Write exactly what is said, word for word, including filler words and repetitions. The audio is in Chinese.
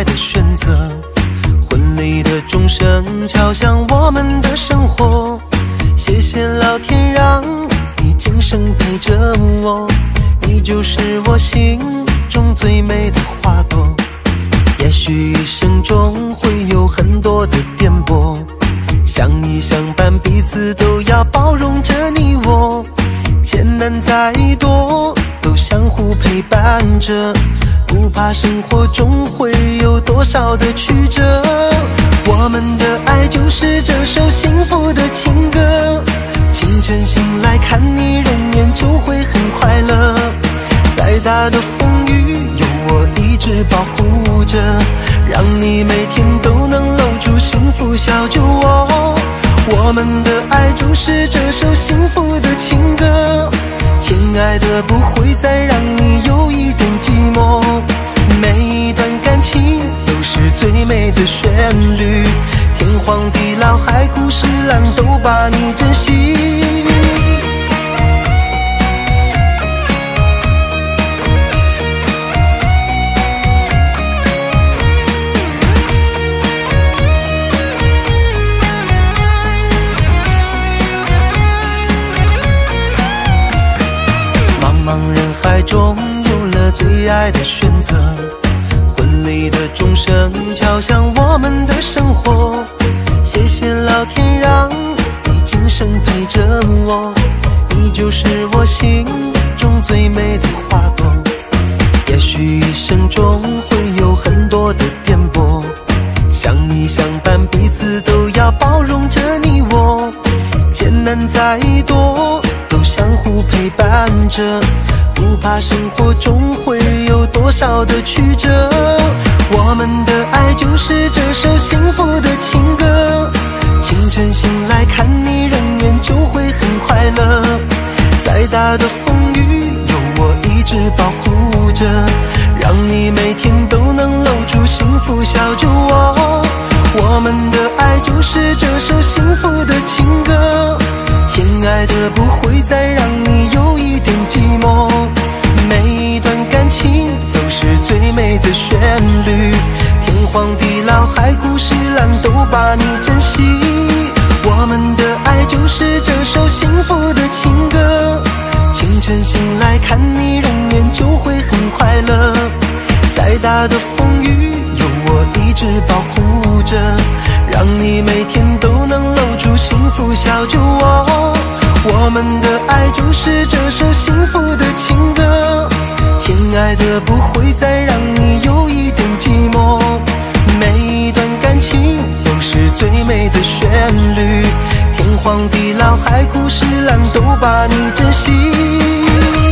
爱的选择。婚礼的钟声敲响我们的生活，谢谢老天让你今生陪着我，你就是我心中最美的花朵。也许一生中会有很多的颠簸，相依相伴，彼此都要包容着你我，艰难再多都相互陪伴着，不怕生活中会有多少的曲折。我们的爱就是这首幸福的情歌，清晨醒来看你容颜就会很快乐，再大的风雨有我一直保护着，让你每天都能露出幸福笑着我。我们的爱就是这首幸福的情歌，亲爱的不会再让你有一点寂寞，每一段感情都是最美的旋律，天荒地老海枯石烂都把你珍惜。茫茫人海中有了最爱的选择，婚礼的钟声敲响我们的生活，谢谢老天让你今生陪着我，你就是我心中最美的花朵。也许一生中会有很多的颠簸，相依相伴，彼此都要包容着你我，艰难再多都相互陪伴着，不怕生活中会有多少的曲折。我们的爱就是这首幸福的情歌，清晨醒来看你容颜就会很快乐，再大的风雨有我一直保护着，让你每天都能露出幸福笑着我。我们的爱就是这首幸福的情歌，亲爱的不会再让你有一点寂寞，每一段感情都是最美的旋律，天荒地老海枯石烂都把你珍惜。我们的爱就是这首幸福的情歌，清晨醒来看你容颜就会很快乐，再大的风雨有我一直保护着，让你每天都能露出幸福笑着我。我们的爱就是这首幸福的情歌，亲爱的不会再让你有一点寂寞，每一段感情都是最美的旋律，天荒地老海枯石烂都把你珍惜。